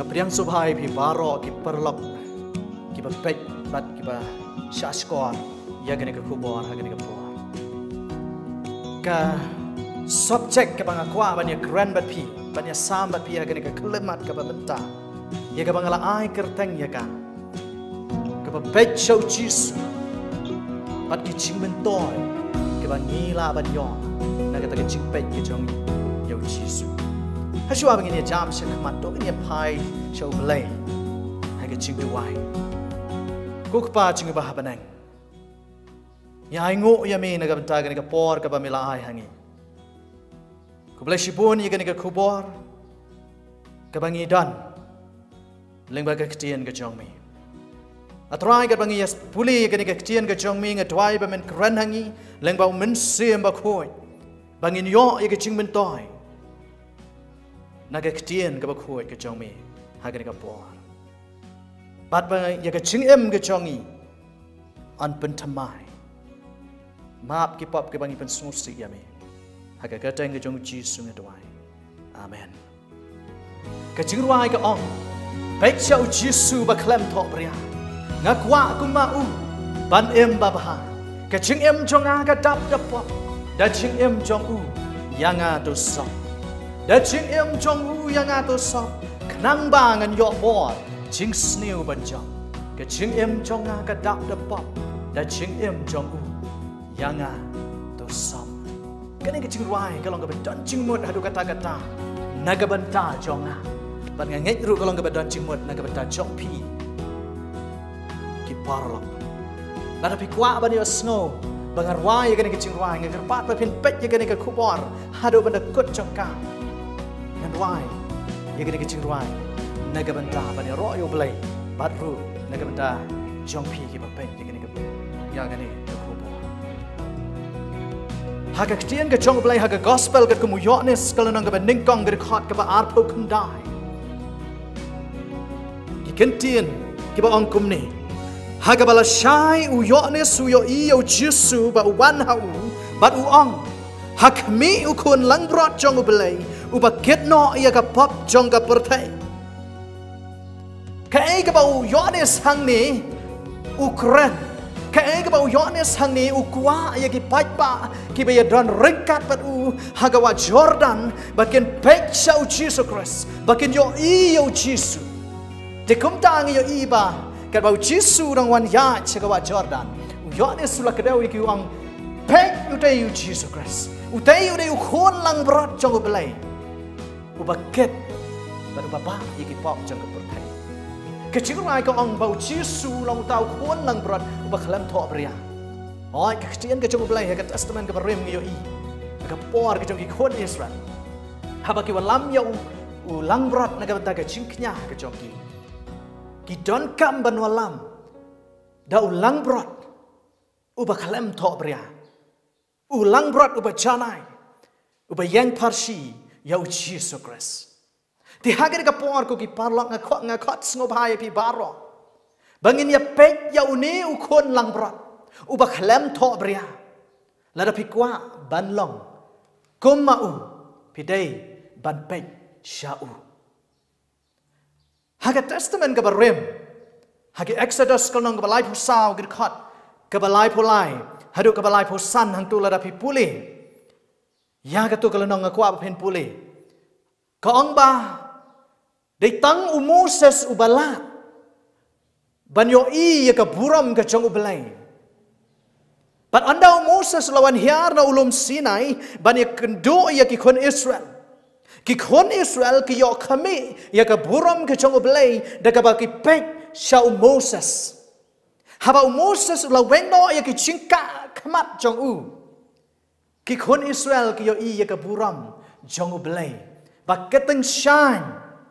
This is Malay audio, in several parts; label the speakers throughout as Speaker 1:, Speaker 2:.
Speaker 1: Kapriang subhai pi baro ki perlok ki ba pek bat ki ba shaskor ya gani ka kubor ha gani ka por ka subject ka banga kwa banya grand bat pi banya sam bat pi ha gani ka klemat ka ba benta ya ka banga la ai kerteng ya ka ba pek show Jesus bat ki ching bentoy ka ba ngila ban yo na ka ta ka ching pek ki jong yo Jesus Hashua bangin ya jam siya kamat to ini pai siya ublay haga ching duwai kukpa ching ba habanang ya ingo ya me naga benta gani ka por ka ba mila ai hangi kublay shibun ya gani ka kubor ka bangi dan lengba ka ktian ka jong me atrai ka bangi yas puli gani ka ktian ka jong me ngatwai ba men kran hangi lengba men sim ba khoi bangin yo ya ka ching bentoy naga ktian ka bakhoi ka jong me hagan ka por bat ba ya ka ching em ka jongi an pen thamai map ki pop ka bangi pen sung si ya me haga ka tang ka jong Jesus nge dwai amen ka ching ruai ka ong pek chau Jesus ba klem tho bria nga kwa ku ma u ban em ba ba ka ching em jong a ka dap dap pop da ching em jong u yang a to so da ching em jong u yang ato sop knang bangan yo bor ching snew ban jong ka ching em jong a ka dak da pop da ching em jong u yang ato sop kani ka ching ruai ka long ka ban ching mot hadu kata kata naga banta jong a ban nga ngai ru ka long ka ban ching mot naga banta jong pi ki parlok la pi kwa ban yo snow bangar ruai kani ka ching ruai nga kerpat pa pin pet kani ka kubor hadu ban da kut jong ka Why? Ya gini kecing ruai. Naga benta bani royo belai. Badru naga benta jong pi ki bapen ya gini ke. Ya gini ke kubo. Haga ketian ke jong belai haga gospel ke kumuyoknis kalau nang ke ningkong ke khot ke ba arpo kendai. Ki kentian ki ba ongkum ni. Haga bala syai uyoknis uyo iyo Jesu ba wan hau bat uong. Hakmi ukun langbrot jong belai. Ubakit no ia ka pop jong ka pertai. Kai ka bau Yohanes hang ni Ukran. Kai ka bau Yohanes hang ni ukwa ia ki paipa ki be don rengkat pat u hagawa Jordan bakin pek sau Jesus Christ bakin yo i yo Jesus. De kum tang yo i ba ka bau Jesus rang wan ya chagawa Jordan. U Yohanes sula kedau ki uang pek utai yo Jesus Christ. Utai utai ukon lang berat jong belai. Ubakit baru bapa iki pop jang kepertai kecil rai ka ong bau Jesu long tau kon lang berat ubaklam tho bria oi kecil ke jong belai ka testament ke berem yo i ka por ke jong ki kon Israel haba ki walam ya ulang berat na ka ta ka jingknya ke jong ki don kam ban walam da ulang berat ubaklam tho bria ulang berat ubajanai ubayang parsi Yau Jesus Christ. Di hagar ka por ko ki parlok nga khot snobhay pi baro. Bangin ya pek ya uni ukon lang brat. Uba khlem tho bria. Lada pi kwa ban long. Kum mau pi dei ban pek syau. Haga testament ka barem. Haga Exodus ka nang ka balai pusaw gid khot. Ka balai pulai. Hadu ka balai pusan hang tu lada pi puli. Ya katu kalau nong aku apa pen pule. Kaong ba, ditang Moses ubala. Banyo i ya ka buram ka jong ubalay. But anda Moses lawan hiar na ulum Sinai banyak kendo ya ki kon Israel. Ki kon Israel ki yo kami ya ka buram ka jong ubalay daga ba ki pek sya Moses. Haba Moses lawan no ya ki cingka kamat jong u. Ki kon Israel ki yo i ya ka buram jong ublay bakateng shine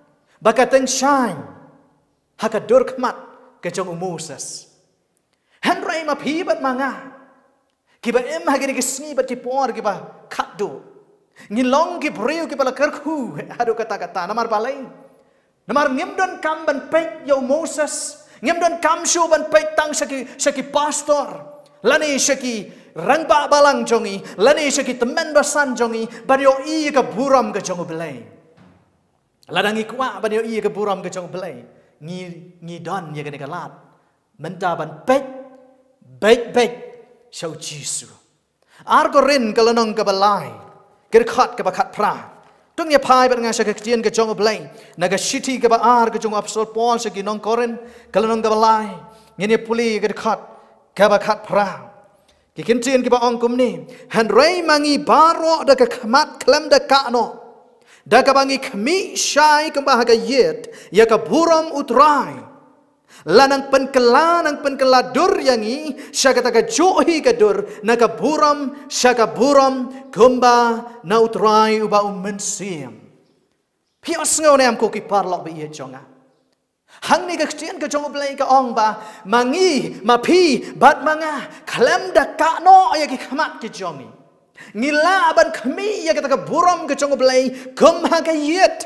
Speaker 1: haka dur kmat ke jong Moses Henry ma pibat manga ki ba em hagiri ki sni bat ki por ki ba khatdo ngilong ki brio ki bala kerku hadu kata-kata namar balai namar ngimdon kam ban pek yo Moses ngimdon kam shu ban pek tang saki pastor lani saki rang ba balang jongi lani saki temen basan jongi bario i ka buram ka jongo belai Ladang ikwa ban yo iya ke buram ke jong belai. Ngi don ya ke lat. Menta ban baik shau Jisu. Argo rin ke lenong ke balai. Gerkat ke bakat pra. Tung ya pai ban ngasa ke ketian ke jong belai. Naga shiti ke ba ke jong apostol Paul se ginong korin ke lenong ke balai. Ngene puli ke dekat ke bakat pra. Kekentian ke ba ongkum ni. Handrai mangi baro da ke khamat klem da kano. Da ka bangi kami syai kembah ka yet ya ka buram utrai lanang penkeladur yangi syaka ka johi ka dur na ka buram syaka buram kembah na utrai uba mensim pios ngone am ko ki parlok be ye jonga hang ni ka ktian ka jong blai ka ong ba mangi mapi bat manga klem da ka no ya ki khamat ki jongi ngila ban kami ya kata buram ke jong belai kum hagayet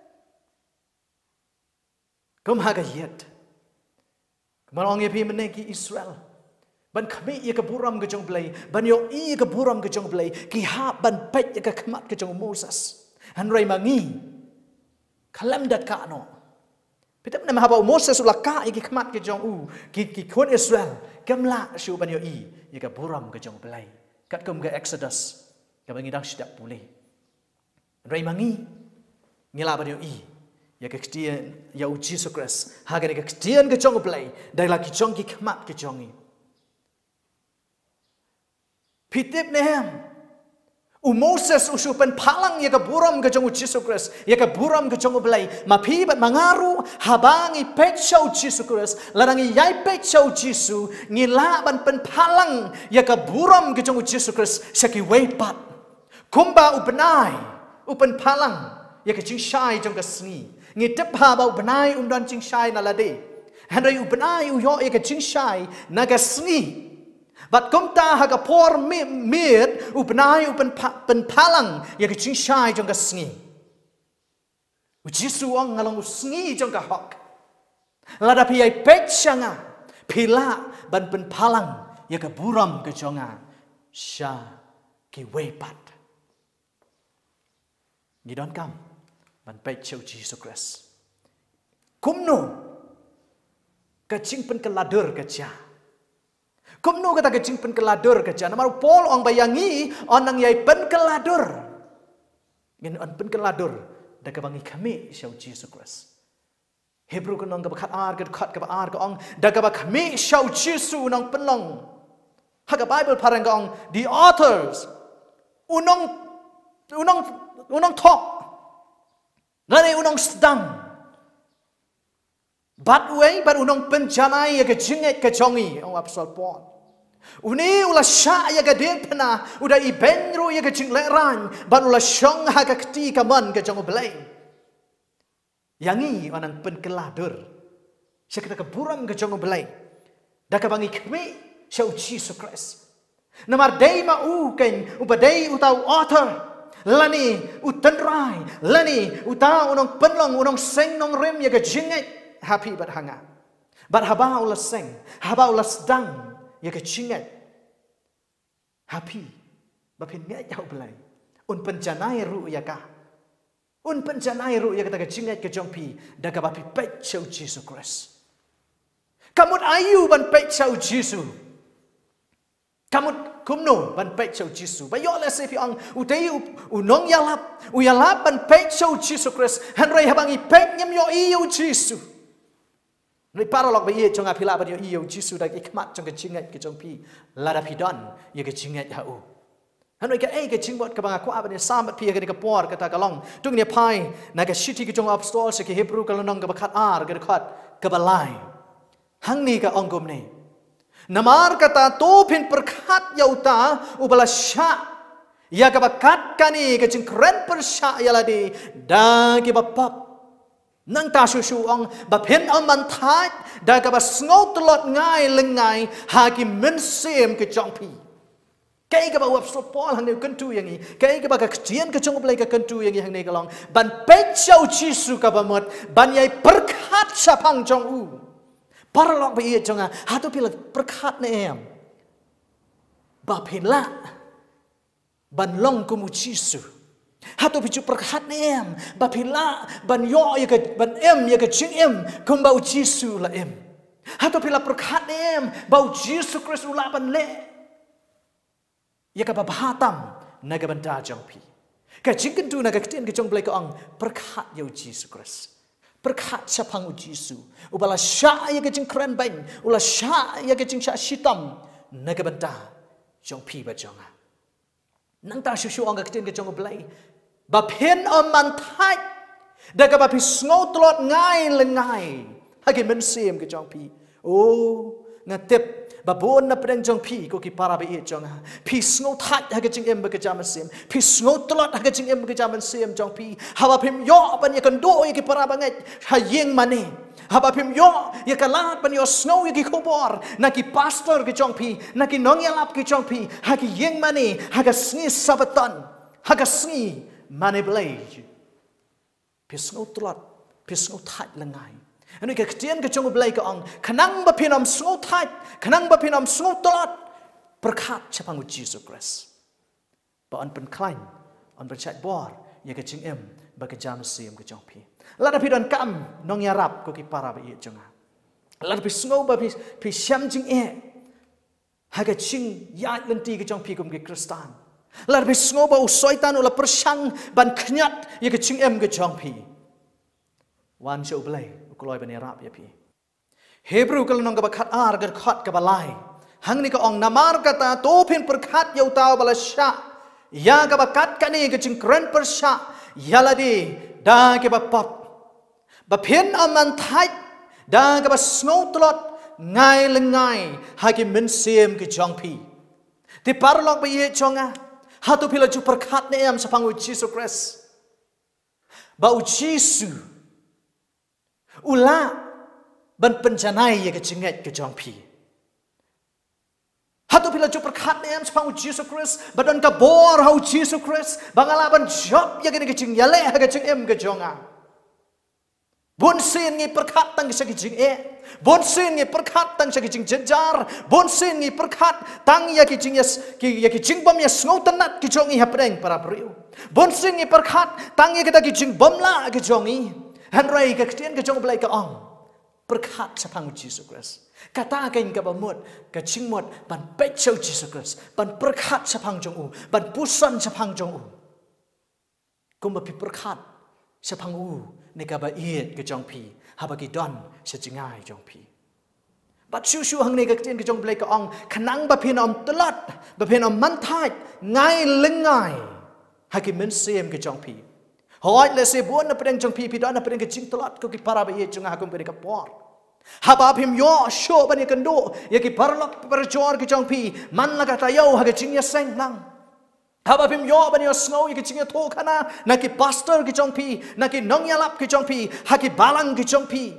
Speaker 1: kemalong ya pi meneki Israel ban kami ya ke buram ke jong belai ban yo i ke buram ke jong belai ki ha ban pet ya ke kemat ke jong Moses hanrai mangi kalam dat ka no pitam na mahaba Moses ulah ka ya ki kemat ke jong ki kon Israel kamla shu ban yo i ya ke buram ke jong belai kat kum ke Exodus ka bangidang sidak pulih rai mangi ngila ba i ya ke ktian ya u Jesus Christ ha ke ktian ke jong play dai la ki jong ki khamat ke jongi pitip nehem Moses usupan palang ya ke buram ke jong Jesus Christ ya ke buram ke jong play mapi bat mangaru habangi pet show Jesus Christ larangi yai pet show Jesus ngila ban pen palang ya ke buram ke jong Jesus Christ saki wepat kumba ubenai upen palang ya ke jing shai jong ke sngi ngitep ha ba ubenai don jing shai nalade handai ubenai u yo ya ke jing shai na ke sngi Bat kumta haga por mir ubenai upen palang ya ke jing shai jong ke sngi Jisu ang ngalang sngi jong ke hok lada pi ai pet shanga pila ban pen palang ya ke buram ke jonga sha ki wepat ni don kam ban pet chau Jesus Christ kumno ke jing pen keladur ke ja kumno kata ke jing pen keladur ke ja namaru Paul ong bayangi onang yai pen keladur ngin on pen keladur da ke bangi kami chau Jesus Christ Hebrew ke nong ke bakat ar ke khat ke ar ke ong da ke ba kami chau Jesus nong penlong ha ke Bible parang ke ong the authors unong thok lani unong sedang bat unong penjanai ya ke jinget ke jongi ong apostol Paul uni ulah sya ya ke den pena udah ibenro ya ke jingle ran bat ulah syong ha ke kti ka man ke jong belai yangi onang penkeladur sekata ke buram ke jong belai da ka bangi kami syau Jesus Christ namar dei ma u ken upadei utau author lani utenrai lani utau unong penlong unong seng nong rem ya ke jinget happy bat hanga bat haba ulah seng haba ulah sedang ya ke jinget happy bapin ngai jau belai un penjanai ru ya ka un penjanai ru ya kata ke jinget ke jongpi da ka bapi pet chau Jesus Christ kamut ayu ban pet chau Jesus kamut kumno ban pet chau Jesus ba yo le se fi ang utei unong yalap ban pet chau Jesus Christ hanrei habangi pet nyem yo iyo Jesus Ni paralog ba ye jonga pila ba yo iyo Jesus da ikmat jong ke jinget ke jongpi lada pidon ye ke jinget ha u hanoi ke ke jingbot ke banga ko abane samat pi ke ke por kata kalong tung ne pai na ke shiti ke jong apostol se ke Hebrew kalonong ke bakat ar ke khat ke balai hang ni ka ongkom ni namar kata to pin perkhat yauta ubala sya ya ke bakat kani ke jing kren persya yaladi da ke bapap nang ta su ong ba pen om man thai da ka ba sngot lot ngai lengai ha ki men sem ke jongpi kai ka ba wap so Paul hang ne kentu yang ni kai ka ba ka ktian ke jong plai ka kentu yang hang ne kalong ban pet chau Jisu ka ba mot ban yai perkhat sapang jong u paralog ba ye jonga ha to pila perkhat ne em ba pen la ban long ku mu Jisu Hatu picu perkat em, bapila ban yo ya ke ban em ya ke jing em, kumbau Jisu la em. Hatu pila perkat em, bau Jisu Kristus ula ban le. Ya ke babahatam naga banda jong pi. Ka jingken tu naga ketien ke jong blai ka ong perkat ya Jisu Kristus. Perkat sapang Jisu. Ubala sya ya ke jing keren bain, ula sya ya ke jing sya shitam naga banda jong pi ba jonga. Nang ta shu ong ka ketien ke jong blai. Ba pen man thai daga ba pi sngo tlot ngai le ngai hagi men sem ke jong pi o ngatep ba bon na preng jong pi ko ki para ba e jong pi sngo thai hagi jing em ba ke jam sem pi sngo tlot hagi jing em ba ke jam sem jong pi hawa pim yo ban ye kan do ye ki para ba ngai ha yeng mane haba pim yo ye kalat ban yo snow ye ki khobor na ki pastor ke jong pi na ki nong yalap ke jong pi hagi yeng mane haga sngi sabatan haga sngi mane belai pisngo tlat pisngo that lengai anu ke ketien ke jong belai ke ong kanang ba pinom sngo that kanang ba pinom sngo tlat berkat chapang Jesus Christ ba on pen klein on berchat bor ye ke jing em ba ke jam sim ke jong pi la da pidon kam nong yarap ko ki para ba ye jonga la da pisngo ba pi syam jing e ha ke jing ya lenti ke jong pi kum ke kristan lar bis ngoba usoitan ula persang ban knyat ye ke ching em ke jong pi wan chau blai ukloi ban rap ye pi hebrew kal nong ka khat ar ga khat ka balai hang ni ka ong namar kata to phin perkhat yau tau bala sha ya ka bakat ka ni ke ching kren persha yala di da ke ba pap ba phin aman thai da ka ba snow tlot ngai lengai ha ke men sem ke jong pi ti parlok ba ye chonga hatu pila ju perkat ne am sapang Jesus Christ. Bau Jisu. Ula ban penjanai ye ke jinget ke jong pi. Hatu pila ju perkat ne am sapang Jesus Christ. Badan ka bor hau Jesus Christ. Bangala ban job ye ke jing yale ha ke jing em ke jonga. Bon sin ngi perkat tang ke jing e. Bon sin ngi perkat tang ke jing jejar. Bon sin ngi perkat tang ya ke jing yes ki ya ke jing bom ya sngo tanat ki jongi ha preng para priu. Bon sin ngi perkat tang ya ke ta ki jing bom la ke jongi. Han rai ke tien ke jong blai ka ong. Perkat sapang Jesus Christ. Kata kain ka bamut ka jing mot ban pet chau Jesus Christ. Ban perkat sapang jong u, ban pusan sapang jong u. Kum ba pi perkat sapang u ni ka ba iet ke jong pi. Haba ki don se jingai jong pi. Bat shu hang ne ka tien ke jong blai ka ong kanang ba pin om tlat ba pin om man thai ngai lengai ha ki men sem ke jong pi. Hoi le se buon na preng jong pi don na preng ke jing tlat ko ki para ba ye jong ha kum be ka por. Haba pim yo sho ban ye kan do ye ki parlok per jor ke jong pi man la ka ta yo ha ke jing ya seng lang. Haba pim yo ban yo snow ye ki jing ya tho khana na ki pastor ke jong pi na ki nong yalap ke jong pi ha ki balang ke jong pi.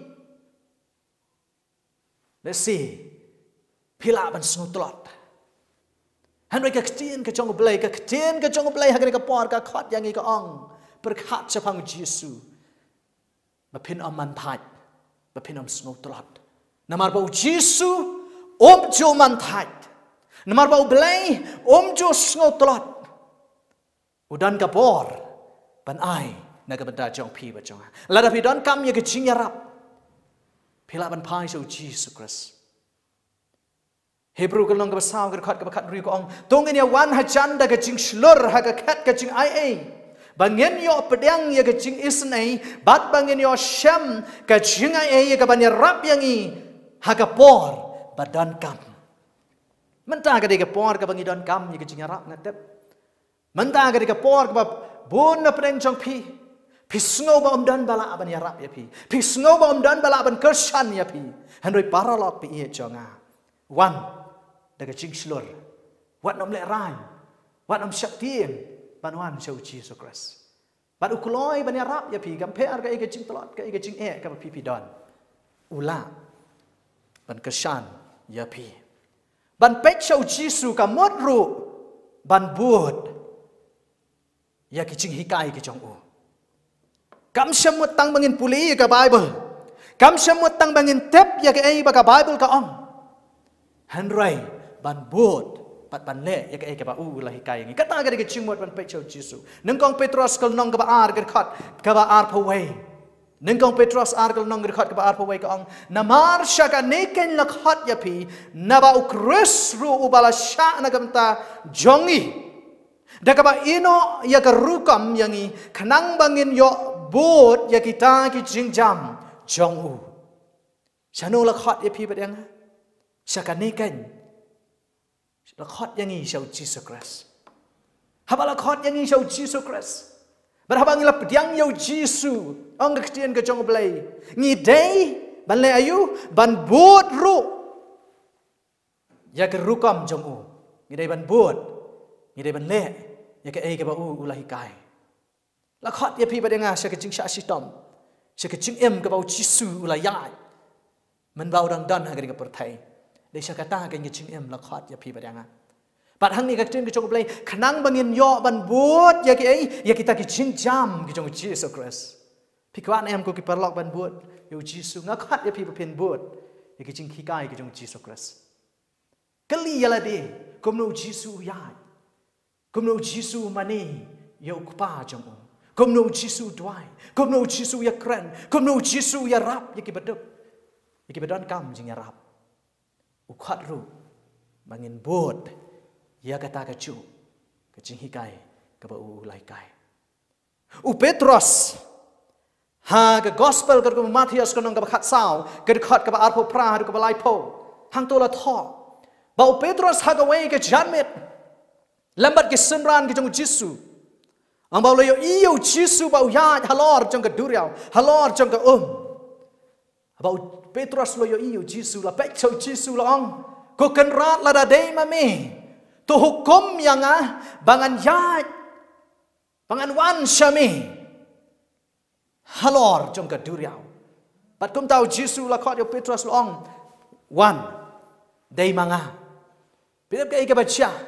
Speaker 1: Let's see. Pila ban snow tlat. Han ka ketien ke jong blai ka ketien ke jong blai ha ke por ka khat yang i ka ong berkat sapang Jisu. Ba pin am man thai ba pin am snow tlat. Namar bau Jisu jo man thai. Namar bau blai jo snow tlat. Udan ka por ban ai na ka benda jong pi ba jong. La da pi don kam ye ke jing yarap. Pila ban pai so Jesus Christ. Hebrew ka long ka basaw ka khat ri ko ong tongin ya wan ha chan da ka jing shlur ha ka khat ka jing ai ai. Bangin yo pedang ye ka jing isnai bat bangin yo sham ka jing ai ai ka ban ya rap yang i ha ka por badan kam. Menta ka de ka por ka bangi don kam ye ka jing yarap ngatep. Menta ka de ka por ka bon na pedang jong pi. Pisngo ba dan bala ban ya rap ya pi. Pisngo ba dan bala ban kersan ya pi. Handoi paralog pi ye jonga. Wan daga jing slur. Wat nom le rai. Wat nom syaktiin. Ban wan show Jesus Christ. Ban ukuloi ban ya rap ya pi. Gamper ka ike jing telot ka ike jing ka pi don. Ula. Ban kersan ya pi. Ban pek show Jesus ka modru. Ban buat. Ya ki jing hikai ke jong u. Kam semut tang bangin puli ka Bible. Kam semut tang bangin tep ya ke ai ba ka Bible ka ong. Hanrai ban bot pat ban le ya ke ba u la hi kai ngi kata ga de chingmot ban pe chau Jesu nang kong Petrus kal nong ka ba ar ga khat ka ba ar phawai nang kong Petrus ar kal nong ga khat ka ba ar phawai ka ong namar sha ka ne ken la khat ya pi na ba u kris ru u bala sha na gamta jongi Dakaba ino ya karukam yangi kanang bangin yo bot ya kita ki jingjam jong u. Shano la khat ya pi badang. Shakanikan. La khat yangi shau Jesus Christ. Haba la khat yangi shau Jesus Christ. Berhabang la pediang yo Jesus. Ong Christian ke jong blai. Ngi day ban le ayu ban bot ru. Ya karukam jong u. Ngi day ban bot. Ngi day ban le. Ya ke ai ke ba u lahi kai la khat ya pi ba denga sha ke jing sha sitom sha ke jing em ke ba Jesu la ya man ba dang dan ha ke ke perthai de sha ka ta ke jing em la khat ya pi ba denga pat hang ni ka tin ke chok blai khanang bangin yo ban buat ya ke ai ya kita ke jing jam ke jong Jesus Christ pi kwan em ko ki perlok ban buat yo Jesu nga khat ya pi ba pen buat ya ke jing ki kai ke jong Jesus Christ kali ya la de kom no Jesu ya Comme nous Jésus mani ya ukpa jong comme nous Jésus doai comme nous Jésus ya kren comme nous Jésus ya rap ya kibaduk ya kibadon kam jing ya rap ukhat ru bangin bot ya kata ka chu ka jing hikai ka ba u lai kai u Petrus ha ka gospel ka Matthias ka nong ka khat sao ka khat ka ba arpo pra ka ba lai po hang to la tho ba u Petrus ha ka wei ka janmet lambat ke senran ke jong Jesu ang bau yo iyo Jesu bau ya halor jong ke duriau halor jong ke bau Petrus lo yo iyo Jesu la pek chau Jesu la ong ko kan rat la da dei ma me to hukum yang bangan ya bangan wan syami halor jong ke duriau pat kum tau Jesu la khat yo Petrus lo ong wan dei manga pidap ke ke bacha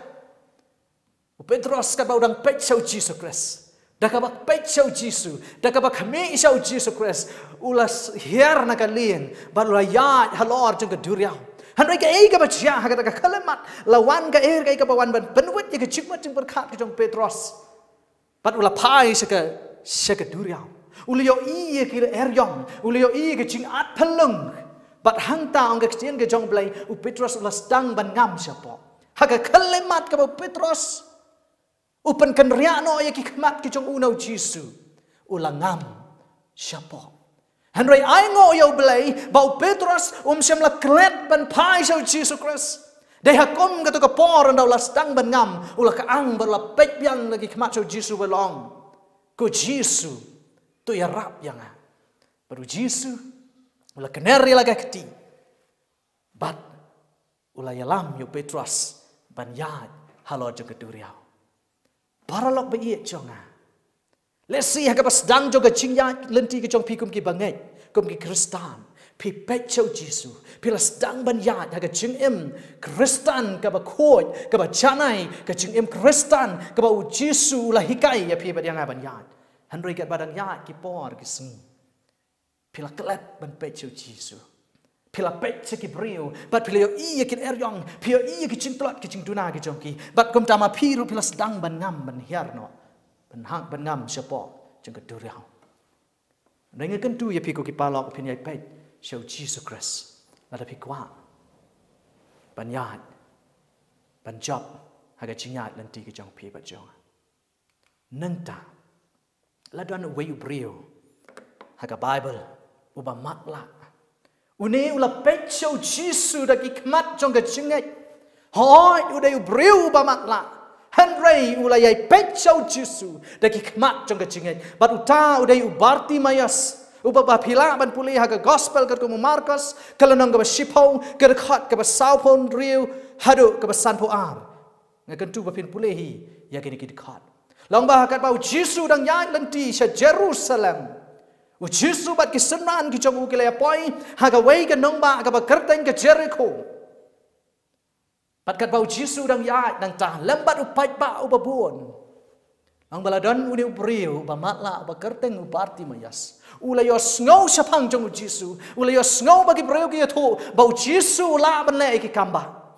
Speaker 1: Petrus ka ba udang pek sau Jesus Christ. Dah ka ba pek sau Jesus. Dah ka ba kami sau Jesus Christ. Ulas hiar na kalien. Baru ya halor jeng ke duriau. Handai ka ei ka ba cia ha ka kalamat. Lawan ka ka ka ba wan ban benwet ya ka cikmat jeng berkat ke jong Petrus. Bat ula pai se ke duriau. Ulio i ke eryong. Ulio i ke jing at pelung. Bat hang ta ong ke kien ke jong blai. U Petrus ulas dang ban ngam siapa. Ha ka kalamat ka ba Petrus. Upan kan riano ya ki kmat ki jong unau Jesu ulangam siapa Henry ai ngo yo blai bau Petrus siam la klet ban pai sau Jesus Christ dei hakom ka to ka por ndau la stang ban ngam ula ka ang ber la pek biang lagi kmat sau Jesu belong ko Jesu tu ya rap yang baru Jesu ula keneri la ka kti bat ula yalam yo Petrus ban yad halo jong keduriau Paralog ba iet jonga. Let's see ha ka pas dang joga chingya lenti ke jong pi kum ki bangai kum ki Kristan pi pek chau Jesu pi las dang ban ya ha ka ching em Kristan ka ba khoi ka ba chanai ka ching em Kristan ka ba u Jesu la hikai ya pi ba yang ban ya han roi ka badang ya ki por ki sing pi la klet ban pek chau Jesu Pila pek seki brio, bat pila yo iya kin eryong, pila iya ki cintlot ki cingtuna ki jongki, bat kum tama piru pila sedang ban ngam ban hiarno, ban hang ban ngam siapa jeng keduriau. Dengan kentu ya piku ki palok pin yai pek, show Jesus Christ, lada pikwa, ban yad, ban job, haga cingat lenti ki jong pi bat jong. Nenta, ladan wayu brio, haga Bible, uba matla. Uni ula pecau Jesu dah kikmat jong kecingit. Hoi udah ubriu bamatla. Henry ula yai pecau Jesu dah kikmat jong kecingit. Bat uta udah ubarti mayas. Uba bapila ban pulih haga gospel kat kumu Markus. Kelenong ke basipau kerkat ke basaupon riu hadu ke basanpo ar. Ngakentu bapin pulihi ya kini kidekat. Long bahakat bau Jesu dang yai lenti sa Jerusalem. Jesu bat kisenan ki jong ukile poi haga wei ke nong ba ka ba kerteng ke Jericho bat kat bau Jesu dang ya dang tah lembat upai ba ubabun ang baladon uni ubriu ba matla ba kerteng ubarti mayas ula yo sngo sapang jong Jesu ula yo sngo bagi breu ki to bau Jesu la ban le ki kamba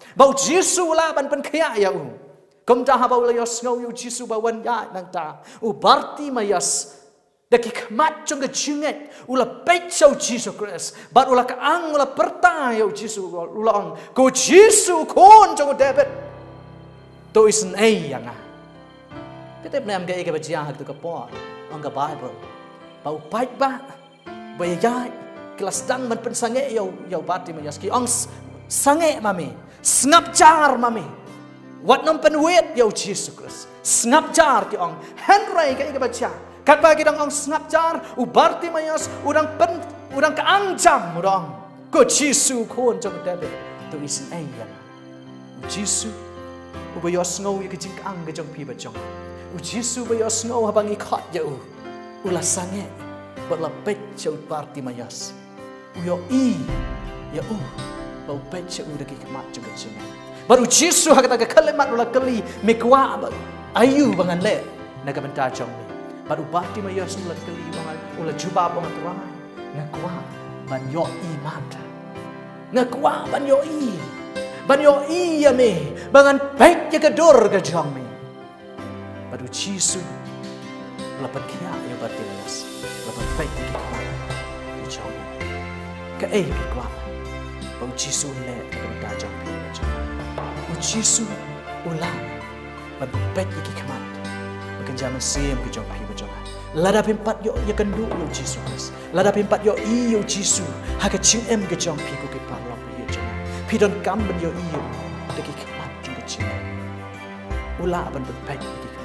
Speaker 1: bau Jisu la ban pen khia ya kom ta ha bau la yos ngau yu Jisu ba wan ya nang ta Barti mayas daki khmat chung ke chinget ula pet sau Jisu Christ bat ula ka ang ula perta ya Jisu ula ang ko Jisu kon chung David to isen ai yang Kita pernah ambil ke baca hak tu ke pot, angka Bible, bau baik ba, bayar kelas dang man pensange yau Barti mayas ki ang sange mami, ngap jar mami, wat nom penwet yau Jesus Christ, ngap jar ki ang Henry ke baca, kat bagi dang ang ngap jar, Barti mayas udang keangjam udang, ko Jesus kon jong David, tu isen ayam, Jesus, ubayos ngau ye kecing ang ke jong pi bajong. Jisu bayos ngau habang ikat jauh ulah sange bala pet jauh Barti mayas uyo ya bau pet jauh daki kemat juga cina baru Jisu hakata ke kalimat ulah kali mekwa ayu bangan le naga benta jong baru Barti mayas ulah kali bangan ulah cuba bangan terai ngakwa ban yo iman ngakwa ban yo ya me bangan pet je kedor ke jong me Baru Jisu lapan kia ya Barti mayas lapan baik di kamar di jauh ke kuat bau Jisu le ke jauh bau Jisu ulang lapan baik di kamar makan zaman sem ke jauh jauh lada pempat yo ya kendu yo Jisu Christ lada pempat yo yo Jisu hak cing ke jauh ko ke parlam yo jauh pidon kam ben yo deki kamar juga cing ulah ban baik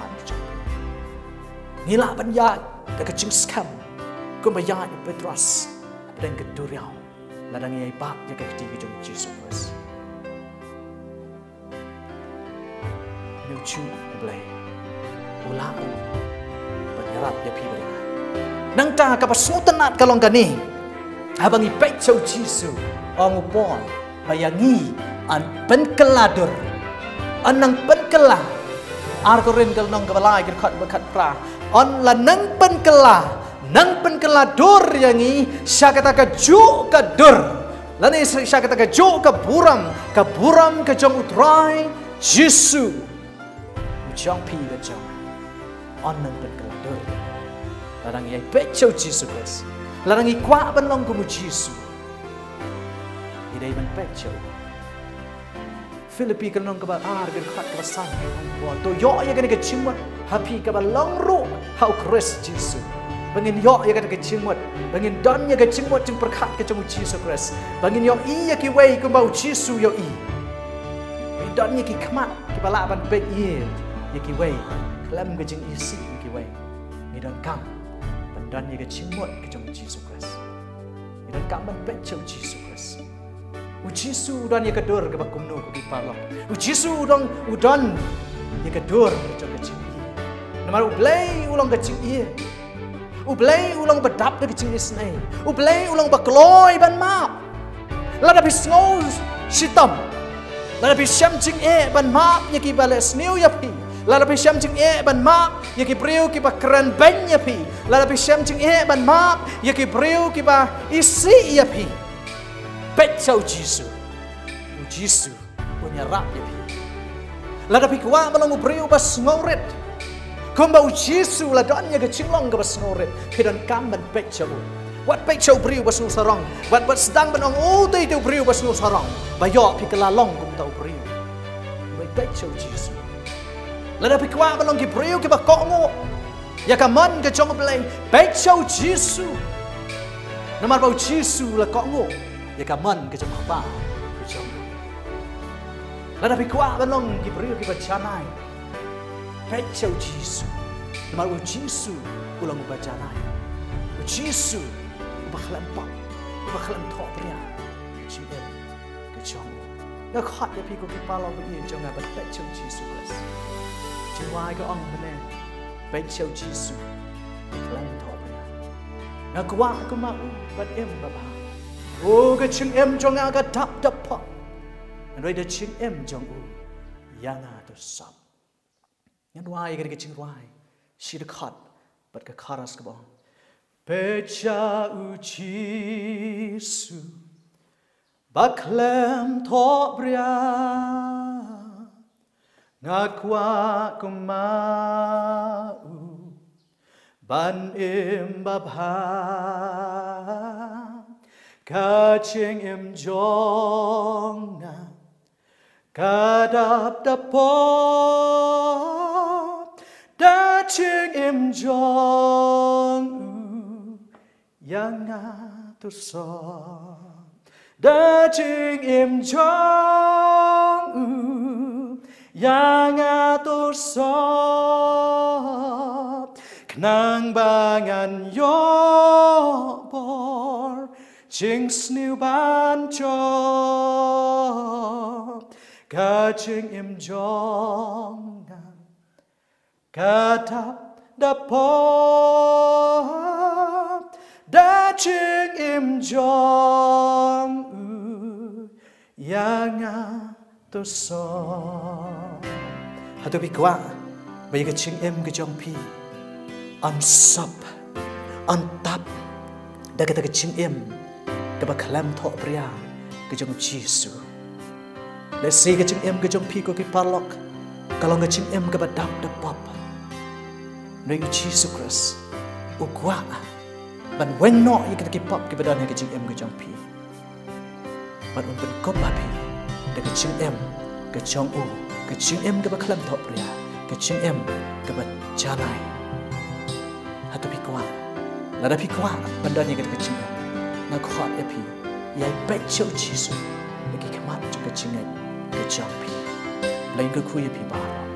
Speaker 1: Nila banya ke kecing skam kumbayang Petrus dan keduriau ladang ia bak jaga ketiga jom Jesus Christ lucu boleh ulang penyerap ya pi boleh nang ta ka pasutanat kalong gani habang ipek chau Jesus ang upon bayangi an penkeladur anang penkela arkorin kal nong kabalai kat bekat pra on la nang penkela dur yangi syakata ka ju ka dur lani syakata ka ju ka buram ka jong utrai Jisu jong pi ka jong on nang penkela dur larang yai pechau Jisu Christ larang i kwa ban long ku Jisu idai ban pechau Filipi kan nong ka ba ar kan khat ka sang to yo ya kan ka chimot happy ka ba long ru how Christ Jesus bangin yo ya kan ka chimot bangin don ya ka chimot jing perkhat ka jong Jesus Christ bangin yo ya ki wei ku bau Jesus yo don ya ki khamat ki bala ban pe ya ki wei klam ka jing isi ki wei ni don kam ban don ya ka chimot ka jong Jesus Christ ni don kam ban pe jong Jesus Christ Jisu dan ya kedur ke bakumno ke parlam. Jisu dong udan ya kedur ke kecing. Namar ublay ulang kecing iya. Ublay ulang bedap ke kecing isnai. Ublay ulang bakloy ban map. Lada bisngos sitam. Lada bisyam cing ban map ya ki bales new ya pi. Lada bisyam cing ban map ya ki priu ki ba keren ben ya pi. Lada bisyam cing ban map ya ki priu ki ba isi ya pi. Pechau Jisu punya rap ya pi. Lada pi kwa balong ubriu bas ngoret. Kumbau Jisu ladanya ke cinglong ke bas ngoret. Kedan kamban pechau. Wat pechau briu bas sarong. Wat sedang benong utai tu briu bas sarong. Bayok pi kelalong kum tau briu. Bai pechau Jisu. Lada pi kwa balong ki briu ki bakok ngo. Ya kaman ke jong belai pechau Jisu. Namar bau Jisu la kok ngo. Ya kaman ke jong apa? Ke jong. Lada pi kwa balong ki briu ki bacanai. Pechau Jisu. Namar bau Jisu ulang bacanai. Jisu baklan pak, baklan thọ pria. Chim em ke jong. Na khat ya pi ko ki palo ko yin jong a bat pechau Jisu Christ. Chim wai ko ong bane. Pechau Jisu. Baklan thọ pria. Na kwa ko ma bat em baba. Oh, cái chừng em cho ngã cái đập phật, rồi cái chừng em trong yang tu sab. Yang wai cái chừng wai, si the cut, but cái chorus cái bong. Pechau Jisu, baklem tobria ngakwa kumau ban im babha kaching im jong na kadap dapop daching im jong yang ngatur son daching im jong yang ngatur son kenang bangan yobor ching sniu ban cho kaching im jong katap dapop daching im jong yang ngatur son hatu bikwa bayi kaching im kejong pi on sop on tap da kata kaching im kaba kalam thok pria kejong Jisu let's say kaching im kejong pi ko ki parlok kalau kaching im kaba dap dapop noi Jisu Christ ukwa ban wen no yi kata ki pop ki badan kaching im kejong pi ban un ben kop babi da kaching im kejong u kaching im kaba kalam thok pria kaching im kaba janai hatu pikwa lada pikwa bandanya kita kecing na khot epi yai pek chau Jisu lagi kemat juga kecing kejang pi lain ke kuya pi ba